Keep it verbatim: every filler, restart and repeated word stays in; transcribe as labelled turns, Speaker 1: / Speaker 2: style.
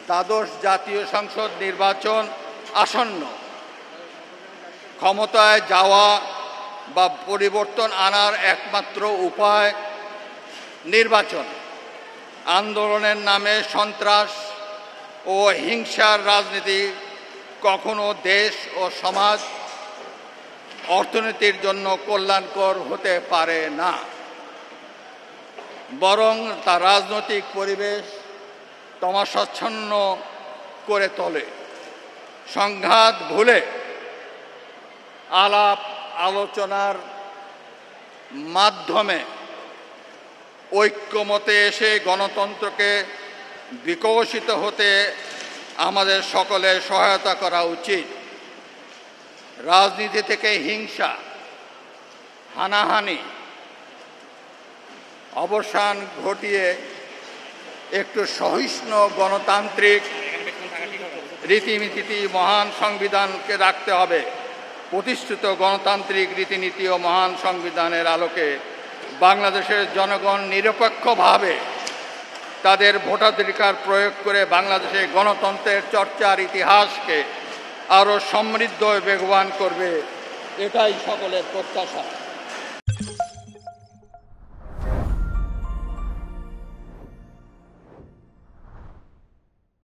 Speaker 1: দ্বাদশ জাতীয় সংসদ নির্বাচন আসন্ন। ক্ষমতায় যাওয়া বা পরিবর্তন আনার একমাত্র উপায় নির্বাচন। আন্দোলনের নামে সন্ত্রাস ও হিংসার রাজনীতি কখনো দেশ ও সমাজ অর্থনীতির জন্য কল্যাণকর হতে পারে না, বরং তা রাজনৈতিক পরিবেশ তমসাচ্ছন্ন করে তোলে। সংঘাত ভুলে আলাপ আলোচনার মাধ্যমে ঐক্যমতে এসে গণতন্ত্রকে বিকশিত হতে আমাদের সকলের সহায়তা করা উচিত। রাজনীতি থেকে হিংসা, হানাহানি অবসান ঘটিয়ে একটু সহিষ্ণু গণতান্ত্রিক রীতিনীতি মহান সংবিধানকে রাখতে হবে। প্রতিষ্ঠিত গণতান্ত্রিক রীতিনীতি ও মহান সংবিধানের আলোকে বাংলাদেশের জনগণ নিরপেক্ষভাবে তাদের ভোটাধিকার প্রয়োগ করে বাংলাদেশে গণতন্ত্রের চর্চার ইতিহাসকে আরও সমৃদ্ধ ও বেগবান করবে, এটাই সকলের প্রত্যাশা।